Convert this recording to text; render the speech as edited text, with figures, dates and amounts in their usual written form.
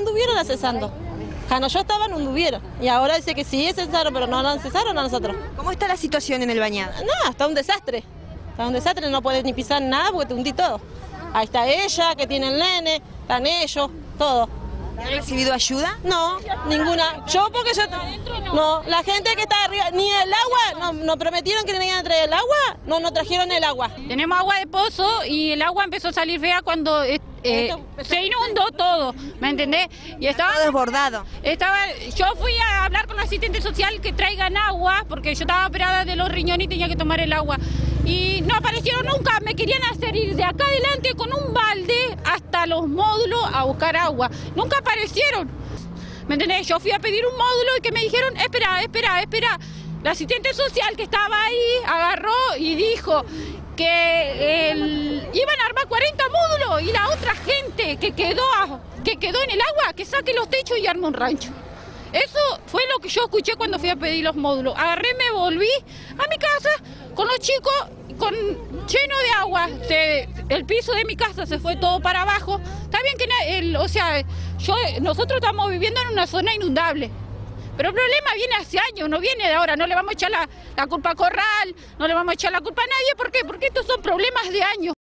anduvieron accesando. Cuando yo estaba no anduvieron. Y ahora dice que sí cesaron, pero no nos cesaron a nosotros. ¿Cómo está la situación en el bañado? No, está un desastre. Está un desastre, no podés ni pisar nada porque te hundí todo. Ahí está ella, que tiene el nene, están ellos, todo. ¿Han recibido ayuda? No, ninguna. Yo porque yo... No, la gente que está arriba, ni el agua, nos prometieron que tenían que traer el agua, no trajeron el agua. Tenemos agua de pozo y el agua empezó a salir fea cuando se inundó todo, ¿me entendés? Y estaba Todo desbordado. yo fui a hablar con la asistente social que traigan agua, porque yo estaba operada de los riñones y tenía que tomar el agua. Y no aparecieron nunca, me querían hacer ir de acá adelante con un balde hasta los módulos a buscar agua. Nunca aparecieron, ¿me entendés? Yo fui a pedir un módulo y que me dijeron, espera. La asistente social que estaba ahí agarró y dijo que iban a armar 40 módulos y la otra gente que quedó en el agua, que saque los techos y arme un rancho. Eso fue lo que yo escuché cuando fui a pedir los módulos. Agarré, me volví a mi casa con los chicos lleno de agua. El piso de mi casa se fue todo para abajo. Está bien que nosotros estamos viviendo en una zona inundable. Pero el problema viene hace años, no viene de ahora. No le vamos a echar la culpa a Corral, no le vamos a echar la culpa a nadie. ¿Por qué? Porque estos son problemas de años.